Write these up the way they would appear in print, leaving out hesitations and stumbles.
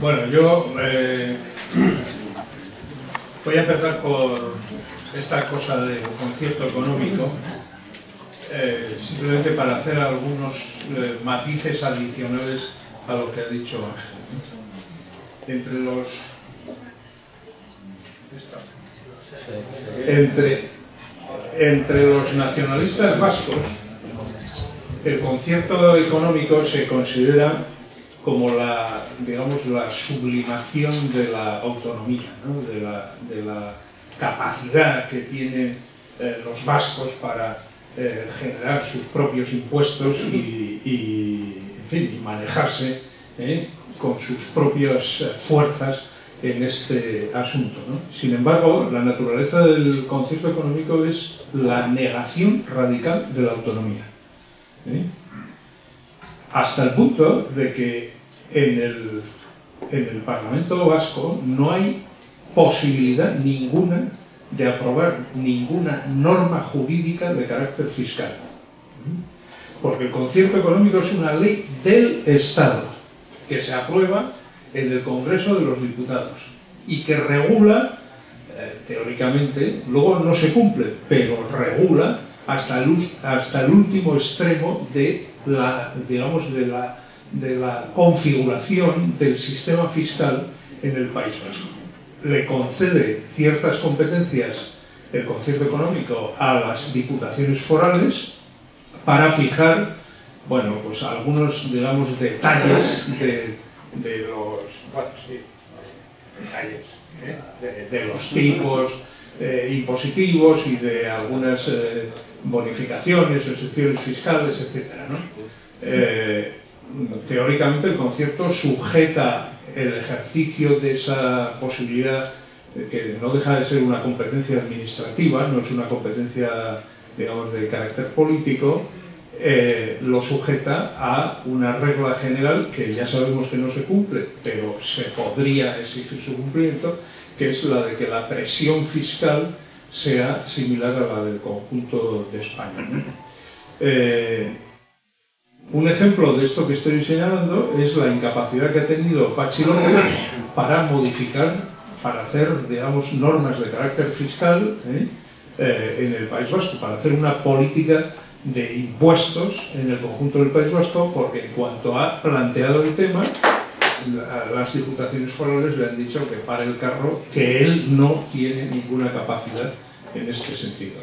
Bueno, yo voy a empezar por esta cosa del concierto económico, simplemente para hacer algunos matices adicionales a lo que ha dicho Ángel. Entre los nacionalistas vascos, el concierto económico se considera como la sublimación de la autonomía, ¿no? de la capacidad que tienen los vascos para generar sus propios impuestos y manejarse con sus propias fuerzas en este asunto, ¿no? Sin embargo, la naturaleza del concierto económico es la negación radical de la autonomía, hasta el punto de que en el Parlamento vasco no hay posibilidad ninguna de aprobar ninguna norma jurídica de carácter fiscal, porque el concierto económico es una ley del Estado que se aprueba en el Congreso de los Diputados y que regula, teóricamente, luego no se cumple, pero regula hasta el último extremo de la configuración del sistema fiscal en el País Vasco. Le concede ciertas competencias el concierto económico a las diputaciones forales para fijar, bueno, pues algunos, digamos, detalles de los tipos impositivos y de algunas bonificaciones o excepciones fiscales, etcétera, ¿no? Teóricamente el concierto sujeta el ejercicio de esa posibilidad, que no deja de ser una competencia administrativa, no es una competencia, digamos, de carácter político, lo sujeta a una regla general que ya sabemos que no se cumple, pero se podría exigir su cumplimiento, que es la de que la presión fiscal sea similar a la del conjunto de España, ¿no? Un ejemplo de esto que estoy señalando es la incapacidad que ha tenido Patxi López para modificar, para hacer, digamos, normas de carácter fiscal en el País Vasco, para hacer una política de impuestos en el conjunto del País Vasco, porque en cuanto ha planteado el tema, las diputaciones forales le han dicho que pare el carro, que él no tiene ninguna capacidad en este sentido,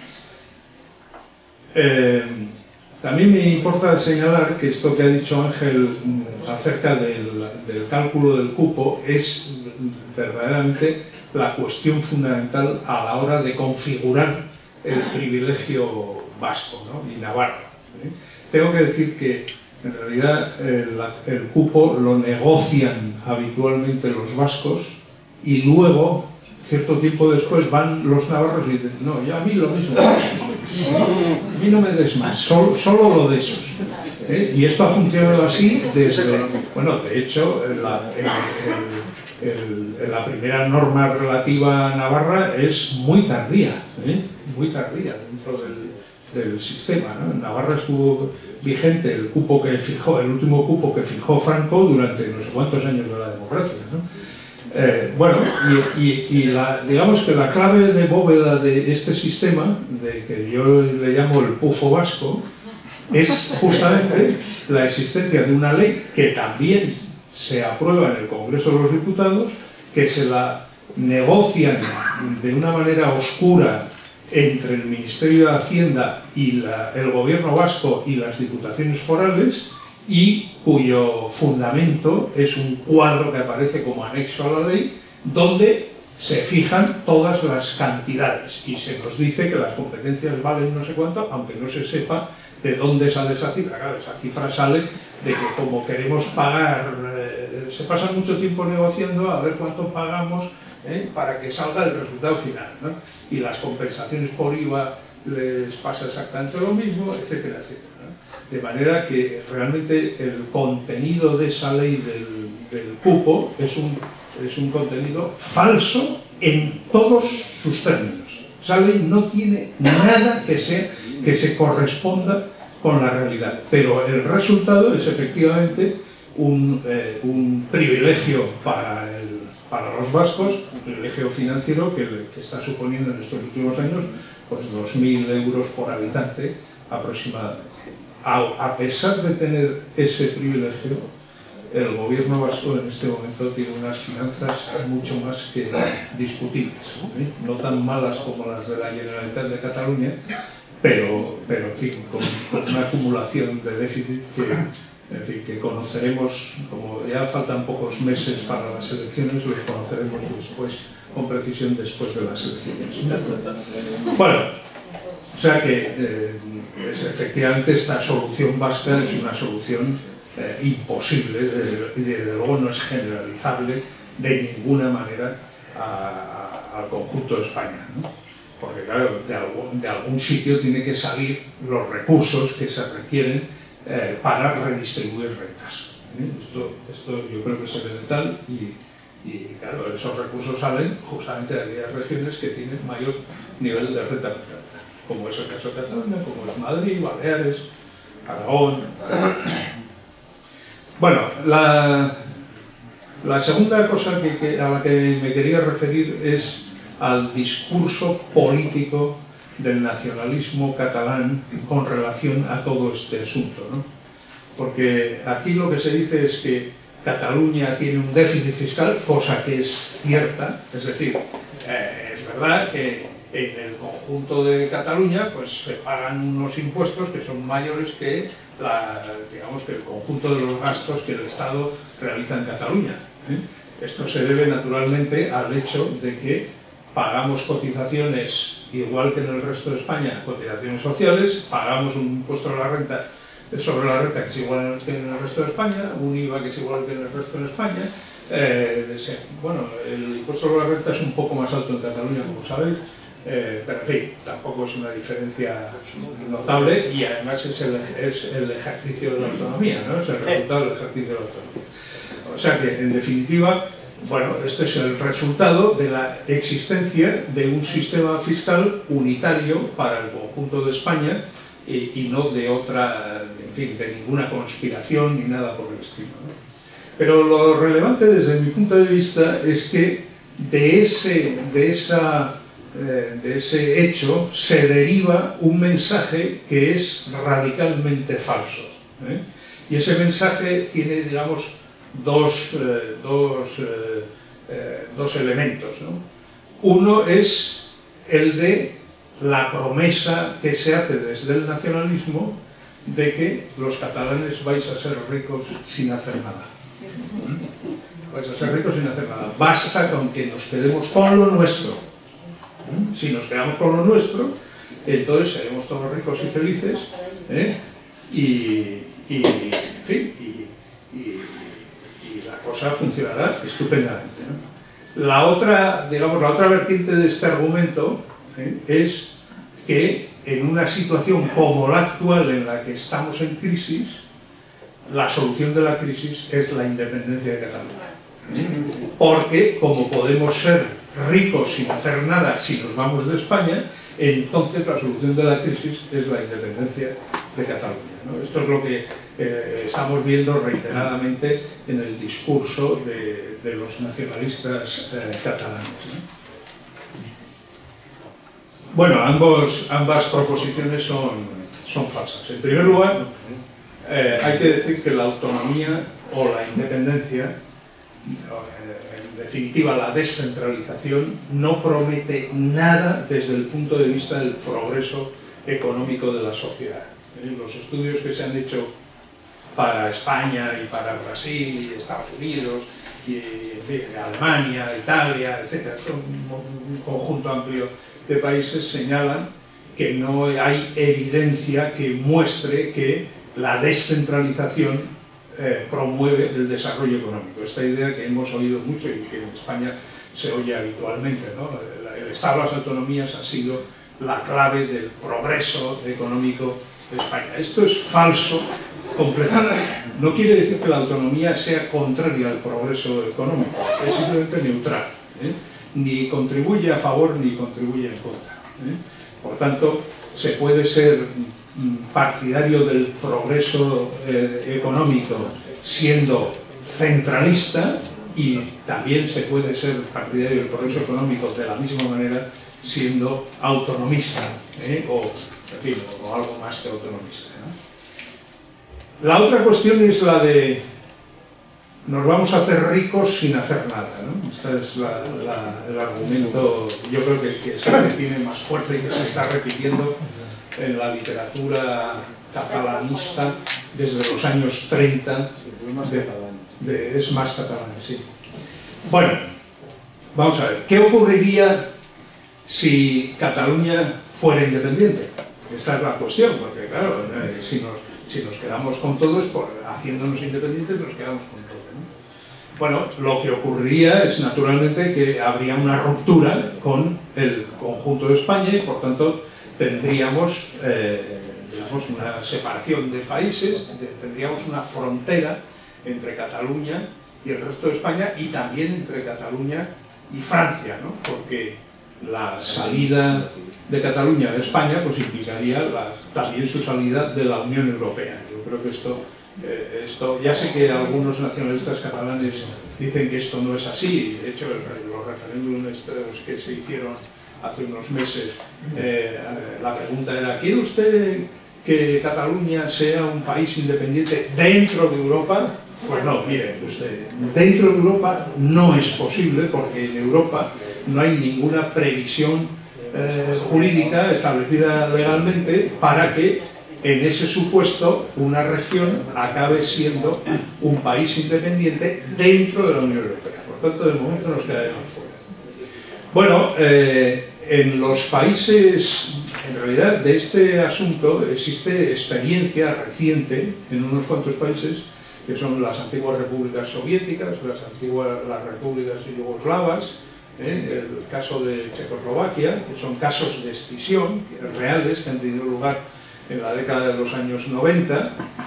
¿no? También me importa señalar que esto que ha dicho Ángel acerca del cálculo del cupo es verdaderamente la cuestión fundamental a la hora de configurar el privilegio vasco, ¿no? Y navarro, Tengo que decir que en realidad el cupo lo negocian habitualmente los vascos y luego, cierto tiempo después, van los navarros y dicen: no, ya a mí lo mismo, a mí no me des más, solo lo de esos. Y esto ha funcionado así desde, bueno, de hecho, la primera norma relativa a Navarra es muy tardía dentro del sistema, ¿no? En Navarra estuvo vigente el cupo que fijó, el último cupo que fijó Franco durante no sé cuántos años de la democracia, ¿no? Bueno, digamos que la clave de bóveda de este sistema, de que yo le llamo el pufo vasco, es justamente la existencia de una ley que también se aprueba en el Congreso de los Diputados, que se la negocian de una manera oscura entre el Ministerio de Hacienda y el Gobierno vasco y las diputaciones forales, y cuyo fundamento es un cuadro que aparece como anexo a la ley, donde se fijan todas las cantidades y se nos dice que las competencias valen no sé cuánto, aunque no se sepa de dónde sale esa cifra. Claro, esa cifra sale de que, como queremos pagar, se pasa mucho tiempo negociando a ver cuánto pagamos para que salga el resultado final, ¿no? Y las compensaciones por IVA les pasa exactamente lo mismo, etcétera, etcétera, ¿no? De manera que realmente el contenido de esa ley del cupo es un contenido falso en todos sus términos. Esa ley no tiene nada que se corresponda con la realidad, pero el resultado es efectivamente un privilegio para los vascos, un privilegio financiero que está suponiendo en estos últimos años pues 2.000 euros por habitante aproximadamente. A pesar de tener ese privilegio, el gobierno vasco en este momento tiene unas finanzas mucho más que discutibles, no tan malas como las de la Generalitat de Cataluña, pero en fin, con una acumulación de déficit que conoceremos, como ya faltan pocos meses para las elecciones, los conoceremos después, con precisión después de las elecciones. Bueno, o sea que efectivamente esta solución vasca es una solución imposible y desde luego no es generalizable de ninguna manera al conjunto de España, ¿no? Porque claro, de algún sitio tiene que salir los recursos que se requieren para redistribuir rentas. Esto yo creo que es elemental y claro, esos recursos salen justamente de aquellas regiones que tienen mayor nivel de renta per cápita, como es el caso de Cataluña, como es Madrid, Baleares, Aragón. Bueno, la segunda cosa a la que me quería referir es al discurso político del nacionalismo catalán con relación a todo este asunto, ¿no? Porque aquí lo que se dice es que Cataluña tiene un déficit fiscal, cosa que es cierta, es decir, es verdad que en el conjunto de Cataluña pues se pagan unos impuestos que son mayores que digamos que el conjunto de los gastos que el Estado realiza en Cataluña, ¿eh? Esto se debe naturalmente al hecho de que pagamos cotizaciones igual que en el resto de España, cotizaciones sociales, pagamos un impuesto sobre la renta que es igual que en el resto de España, un IVA que es igual que en el resto de España. Bueno, el impuesto sobre la renta es un poco más alto en Cataluña, como sabéis, pero en fin, tampoco es una diferencia notable y además es el ejercicio de la autonomía, ¿no? Es el resultado del ejercicio de la autonomía. O sea que, en definitiva, bueno, este es el resultado de la existencia de un sistema fiscal unitario para el conjunto de España y no de otra, en fin, de ninguna conspiración ni nada por el estilo, ¿no? Pero lo relevante desde mi punto de vista es que de ese hecho se deriva un mensaje que es radicalmente falso, ¿eh? Y ese mensaje tiene, digamos, dos elementos, ¿no? Uno es el de la promesa que se hace desde el nacionalismo de que los catalanes vais a ser ricos sin hacer nada. Vais a ser ricos sin hacer nada. Basta con que nos quedemos con lo nuestro. Si nos quedamos con lo nuestro, entonces seremos todos ricos y felices, ¿eh? En fin, y la cosa funcionará estupendamente, ¿no? La otra vertiente de este argumento, es que en una situación como la actual en la que estamos en crisis, la solución de la crisis es la independencia de Cataluña. Porque como podemos ser ricos sin hacer nada si nos vamos de España, entonces la solución de la crisis es la independencia de Cataluña, ¿no? Esto es lo que estamos viendo reiteradamente en el discurso de los nacionalistas catalanes, ¿no? Bueno, ambas proposiciones son falsas. En primer lugar, hay que decir que la autonomía o la independencia, en definitiva la descentralización, no promete nada desde el punto de vista del progreso económico de la sociedad. Los estudios que se han hecho para España y para Brasil y Estados Unidos y Alemania, Italia, etc., un conjunto amplio de países señalan que no hay evidencia que muestre que la descentralización promueve el desarrollo económico. Esta idea que hemos oído mucho y que en España se oye habitualmente, ¿no? El Estado de las autonomías ha sido la clave del progreso económico de España. Esto es falso completamente. No quiere decir que la autonomía sea contraria al progreso económico, es simplemente neutral, ¿eh? Ni contribuye a favor ni contribuye en contra, ¿eh? Por tanto, se puede ser partidario del progreso económico siendo centralista, y también se puede ser partidario del progreso económico de la misma manera siendo autonomista, o, en fin, o algo más que autonomista, ¿no? La otra cuestión es la de nos vamos a hacer ricos sin hacer nada, ¿no? Este es el argumento, yo creo que es el que tiene más fuerza y que se está repitiendo en la literatura catalanista desde los años 30. Es más catalán, sí. Bueno, vamos a ver, ¿qué ocurriría si Cataluña fuera independiente? Esta es la cuestión, porque claro, si nos quedamos con todo, haciéndonos independientes nos quedamos con todo, ¿no? Bueno, lo que ocurriría es naturalmente que habría una ruptura con el conjunto de España y por tanto tendríamos digamos, una separación de países, tendríamos una frontera entre Cataluña y el resto de España y también entre Cataluña y Francia, ¿no? Porque la salida de Cataluña de España pues implicaría también su salida de la Unión Europea. Yo creo que esto ya sé que algunos nacionalistas catalanes dicen que esto no es así. De hecho, los referéndums que se hicieron hace unos meses, la pregunta era: ¿quiere usted que Cataluña sea un país independiente dentro de Europa? Pues no, mire usted, dentro de Europa no es posible, porque en Europa no hay ninguna previsión jurídica establecida legalmente para que en ese supuesto una región acabe siendo un país independiente dentro de la Unión Europea. Por tanto, de momento nos quedaremos fuera. Bueno, en los países, en realidad, de este asunto existe experiencia reciente en unos cuantos países que son las antiguas repúblicas soviéticas, las repúblicas yugoslavas, el caso de Checoslovaquia, que son casos de escisión reales que han tenido lugar en la década de los años 90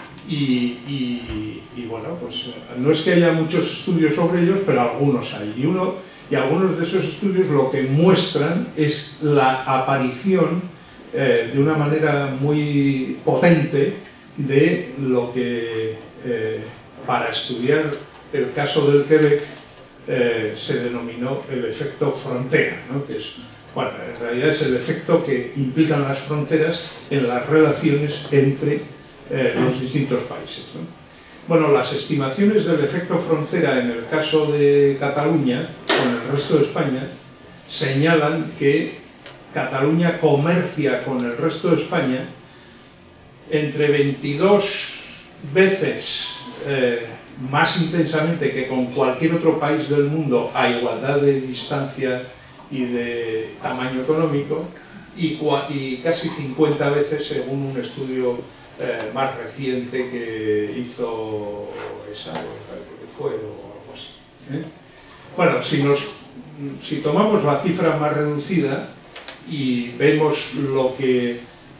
y bueno, pues no es que haya muchos estudios sobre ellos, pero algunos hay, y algunos de esos estudios lo que muestran es la aparición de una manera muy potente de lo que para estudiar el caso del Quebec se denominó el efecto frontera, ¿no? Que es, bueno, en realidad es el efecto que implican las fronteras en las relaciones entre los distintos países, ¿no? Bueno, las estimaciones del efecto frontera en el caso de Cataluña con el resto de España señalan que Cataluña comercia con el resto de España entre 22 veces más intensamente que con cualquier otro país del mundo a igualdad de distancia y de tamaño económico, y casi 50 veces según un estudio más reciente que hizo esa, que fue o algo así. Bueno, si tomamos la cifra más reducida y vemos lo que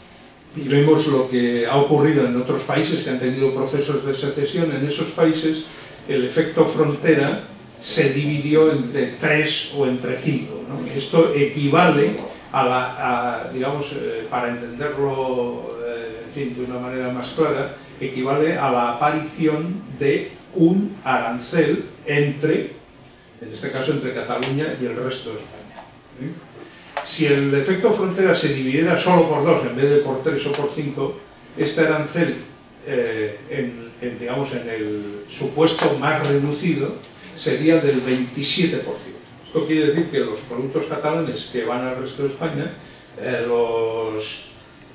ha ocurrido en otros países que han tenido procesos de secesión, en esos países el efecto frontera se dividió entre 3 o entre 5, ¿no? Esto equivale digamos, para entenderlo en fin, de una manera más clara, equivale a la aparición de un arancel en este caso entre Cataluña y el resto de España. Si el efecto frontera se dividiera solo por 2 en vez de por 3 o por 5, este arancel, digamos, en el supuesto más reducido, sería del 27%. Esto quiere decir que los productos catalanes que van al resto de España, los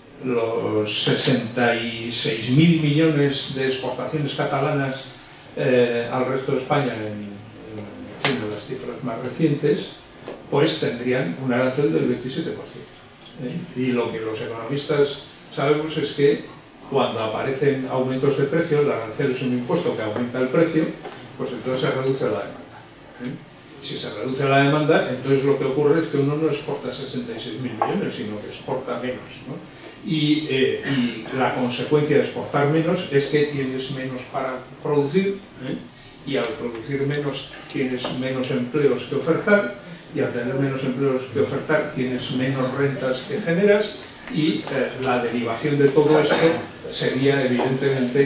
66.000 millones de exportaciones catalanas al resto de España, en las cifras más recientes, pues tendrían un arancel del 27%. Y lo que los economistas sabemos es que cuando aparecen aumentos de precio, el arancel es un impuesto que aumenta el precio, pues entonces se reduce la demanda. Si se reduce la demanda, entonces lo que ocurre es que uno no exporta 66.000 millones, sino que exporta menos, ¿no? Y la consecuencia de exportar menos es que tienes menos para producir, y al producir menos tienes menos empleos que ofertar, y al tener menos empleos que ofertar tienes menos rentas que generas, y la derivación de todo esto sería evidentemente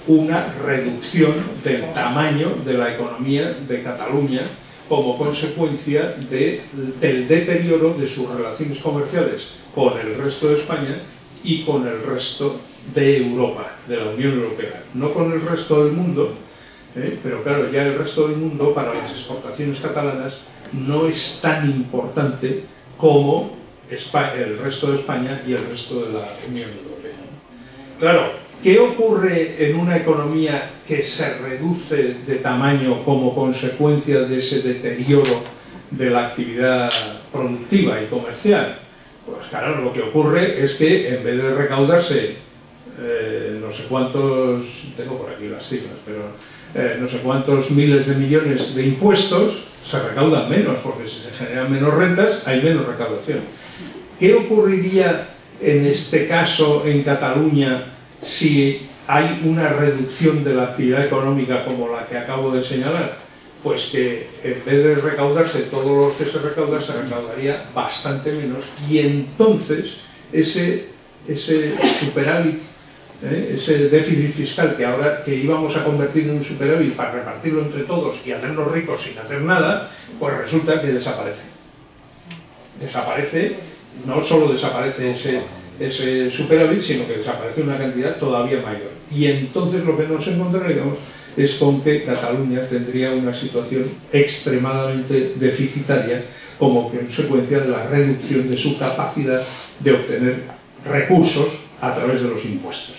una reducción del tamaño de la economía de Cataluña como consecuencia del deterioro de sus relaciones comerciales con el resto de España y con el resto de Europa, de la Unión Europea. No con el resto del mundo, pero claro, ya el resto del mundo para las exportaciones catalanas no es tan importante como el resto de España y el resto de la Unión Europea. Claro, ¿qué ocurre en una economía que se reduce de tamaño como consecuencia de ese deterioro de la actividad productiva y comercial? Pues claro, lo que ocurre es que en vez de recaudarse no sé cuántos, tengo por aquí las cifras, pero no sé cuántos miles de millones de impuestos, se recaudan menos, porque si se generan menos rentas hay menos recaudación. ¿Qué ocurriría en este caso en Cataluña si hay una reducción de la actividad económica como la que acabo de señalar? Pues que en vez de recaudarse todo lo que se recaudaría bastante menos, y entonces ese superávit, ese déficit fiscal que íbamos a convertir en un superávit para repartirlo entre todos y hacernos ricos sin hacer nada, pues resulta que desaparece. Desaparece. No solo desaparece ese superávit, sino que desaparece una cantidad todavía mayor. Y entonces lo que nos encontraríamos es con que Cataluña tendría una situación extremadamente deficitaria como consecuencia de la reducción de su capacidad de obtener recursos a través de los impuestos.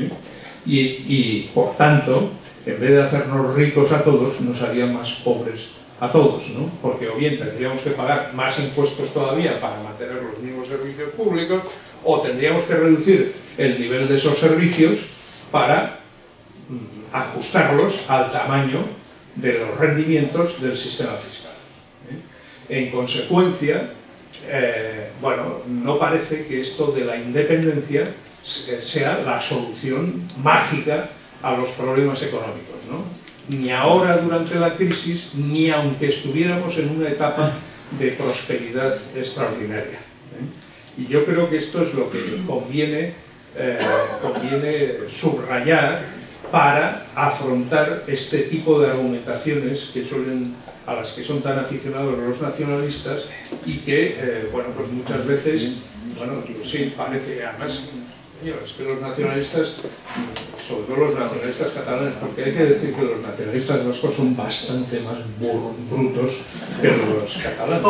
Y por tanto, en vez de hacernos ricos a todos, nos haría más pobres a todos, ¿no? Porque o bien tendríamos que pagar más impuestos todavía para mantener los mismos servicios públicos, o tendríamos que reducir el nivel de esos servicios para ajustarlos al tamaño de los rendimientos del sistema fiscal. En consecuencia, bueno, no parece que esto de la independencia sea la solución mágica a los problemas económicos, ¿no? Ni ahora durante la crisis, ni aunque estuviéramos en una etapa de prosperidad extraordinaria. Y yo creo que esto es lo que conviene subrayar para afrontar este tipo de argumentaciones a las que son tan aficionados los nacionalistas y que, bueno, pues muchas veces, bueno, sí, parece, además, es que los nacionalistas, sobre todo los nacionalistas catalanes, porque hay que decir que los nacionalistas vascos son bastante más brutos que los catalanes.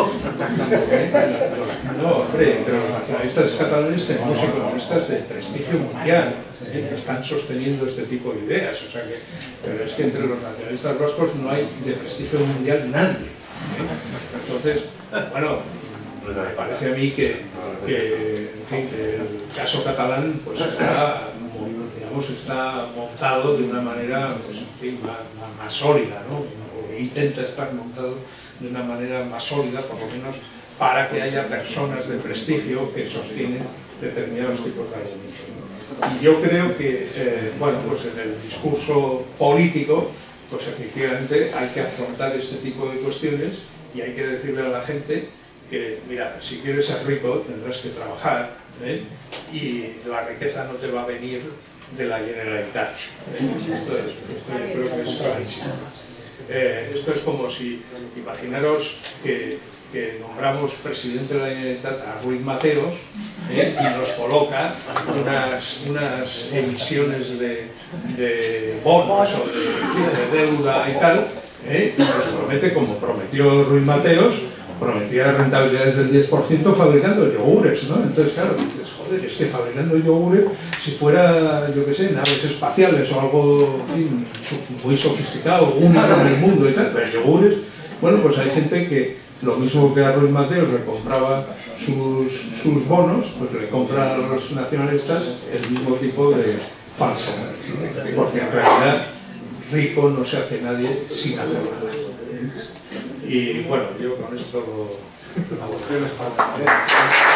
No, hombre, entre los nacionalistas catalanes tenemos economistas de prestigio mundial que están sosteniendo este tipo de ideas, o sea que, pero es que entre los nacionalistas vascos no hay de prestigio mundial nadie. Entonces, bueno, me parece a mí que en fin, el caso catalán pues está montado de una manera, pues, en fin, más sólida, ¿no? O intenta estar montado de una manera más sólida, por lo menos para que haya personas de prestigio que sostienen determinados tipos de argumentos, ¿no? Y yo creo que, bueno, pues en el discurso político, pues efectivamente hay que afrontar este tipo de cuestiones y hay que decirle a la gente que, mira, si quieres ser rico tendrás que trabajar, y la riqueza no te va a venir de la Generalitat. Esto yo creo que es clarísimo. Esto es como si, imaginaros que nombramos presidente de la Generalitat a Ruiz Mateos, y nos coloca unas emisiones de bonos o de deuda y tal, y nos promete, como prometió Ruiz Mateos, prometía rentabilidades del 10% fabricando yogures, ¿no? Entonces, claro, dices, joder, es que fabricando yogures, si fuera, yo qué sé, naves espaciales o algo, en fin, muy sofisticado, único en el mundo y tal, pero yogures, bueno, pues hay gente que, lo mismo que a Ruiz Mateos le compraba sus bonos, pues le compra a los nacionalistas el mismo tipo de falso, ¿no? Porque en realidad rico no se hace nadie sin hacer nada. Y bueno, yo con esto lo